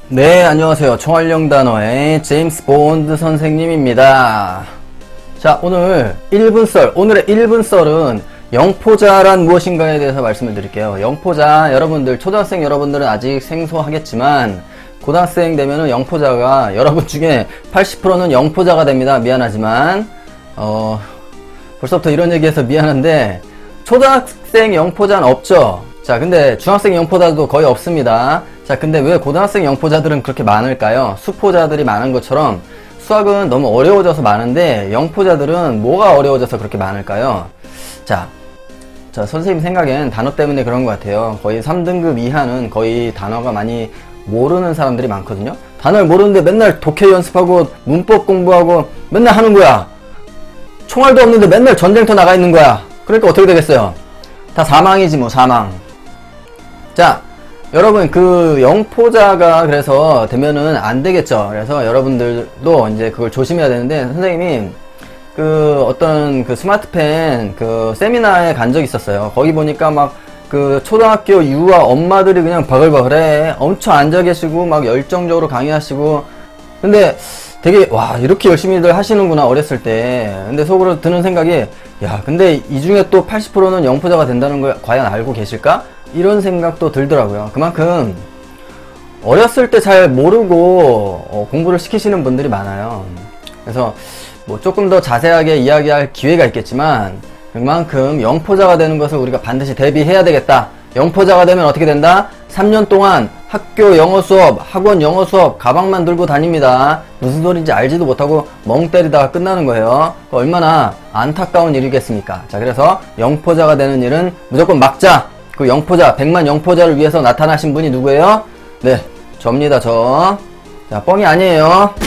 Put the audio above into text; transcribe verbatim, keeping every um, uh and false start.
네, 안녕하세요. 총알령 단어의 제임스 본드 선생님입니다. 자, 오늘 일 분 썰, 오늘의 일 분 썰은 영포자란 무엇인가에 대해서 말씀을 드릴게요. 영포자, 여러분들, 초등학생 여러분들은 아직 생소하겠지만 고등학생 되면은 영포자가 여러분 중에 팔십 퍼센트는 영포자가 됩니다. 미안하지만 어 벌써부터 이런 얘기해서 미안한데 초등학생 영포자는 없죠. 자, 근데 중학생 영포자도 거의 없습니다. 자, 근데 왜 고등학생 영포자들은 그렇게 많을까요? 수포자들이 많은 것처럼 수학은 너무 어려워져서 많은데 영포자들은 뭐가 어려워져서 그렇게 많을까요? 자, 자 선생님 생각엔 단어 때문에 그런 것 같아요. 거의 삼 등급 이하는 거의 단어가 많이 모르는 사람들이 많거든요. 단어를 모르는데 맨날 독해 연습하고 문법 공부하고 맨날 하는 거야. 총알도 없는데 맨날 전쟁터 나가 있는 거야. 그러니까 어떻게 되겠어요? 다 사망이지 뭐, 사망. 자, 여러분, 그 영포자가 그래서 되면은 안 되겠죠. 그래서 여러분들도 이제 그걸 조심해야 되는데, 선생님이 그 어떤 그 스마트펜 그 세미나에 간 적이 있었어요. 거기 보니까 막 그 초등학교 유아 엄마들이 그냥 바글바글해. 엄청 앉아 계시고 막 열정적으로 강의하시고. 근데 되게 와, 이렇게 열심히들 하시는구나, 어렸을 때. 근데 속으로 드는 생각이, 야, 근데 이 중에 또 팔십 퍼센트는 영포자가 된다는 걸 과연 알고 계실까? 이런 생각도 들더라고요. 그만큼 어렸을 때 잘 모르고 어, 공부를 시키시는 분들이 많아요. 그래서 뭐 조금 더 자세하게 이야기할 기회가 있겠지만 그만큼 영포자가 되는 것을 우리가 반드시 대비해야 되겠다. 영포자가 되면 어떻게 된다? 삼 년 동안 학교 영어 수업, 학원 영어 수업 가방만 들고 다닙니다. 무슨 소리인지 알지도 못하고 멍 때리다가 끝나는 거예요. 얼마나 안타까운 일이겠습니까? 자, 그래서 영포자가 되는 일은 무조건 막자. 그 영포자, 백만 영포자를 위해서 나타나신 분이 누구예요? 네, 접니다, 저. 자, 뻥이 아니에요.